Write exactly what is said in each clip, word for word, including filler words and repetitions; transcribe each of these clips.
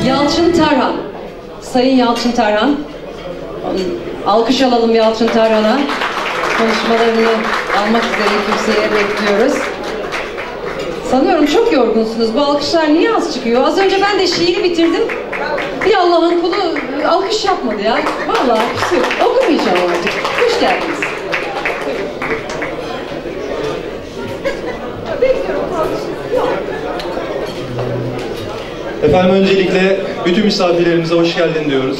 Yalçın Tarhan. Sayın Yalçın Tarhan. Alkış alalım Yalçın Tarhan'a. Konuşmalarını almak üzere kürsüye bekliyoruz. Sanıyorum çok yorgunsunuz. Bu alkışlar niye az çıkıyor? Az önce ben de şiiri bitirdim. Bir Allah'ın kulu alkış yapmadı ya. Vallahi okumayacağım artık. Hoş geldiniz. Efendim öncelikle bütün misafirlerimize hoş geldin diyoruz.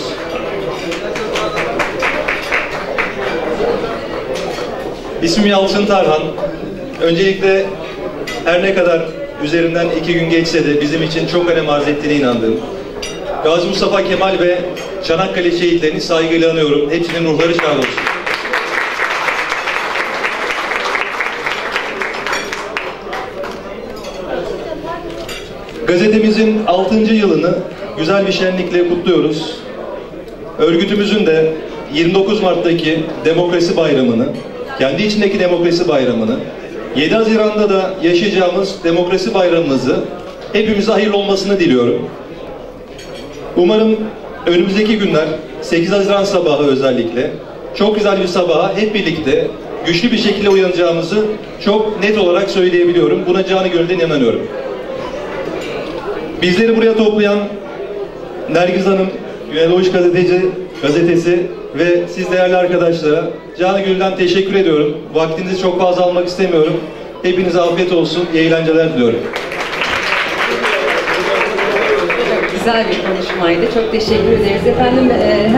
İsmim Yalçın Tarhan. Öncelikle her ne kadar üzerinden iki gün geçse de bizim için çok önem arz ettiğine inandığım Gazi Mustafa Kemal ve Çanakkale şehitlerini saygıyla anıyorum. Hepsinin ruhları şad olsun. Gazetemizin altıncı yılını güzel bir şenlikle kutluyoruz. Örgütümüzün de yirmi dokuz Mart'taki Demokrasi Bayramı'nı, kendi içindeki Demokrasi Bayramı'nı, yedi Haziran'da da yaşayacağımız Demokrasi Bayramımızı hepimize hayırlı olmasını diliyorum. Umarım önümüzdeki günler, sekiz Haziran sabahı özellikle, çok güzel bir sabaha hep birlikte güçlü bir şekilde uyanacağımızı çok net olarak söyleyebiliyorum. Buna canı gönülden inanıyorum. Bizleri buraya toplayan Nergiz Hanım, Güneydoğuş Gazeteci Gazetesi ve siz değerli arkadaşlara canı gönülden teşekkür ediyorum. Vaktinizi çok fazla almak istemiyorum. Hepinize afiyet olsun, iyi eğlenceler diliyorum. Güzel bir konuşmaydı. Çok teşekkür ederiz. Efendim e,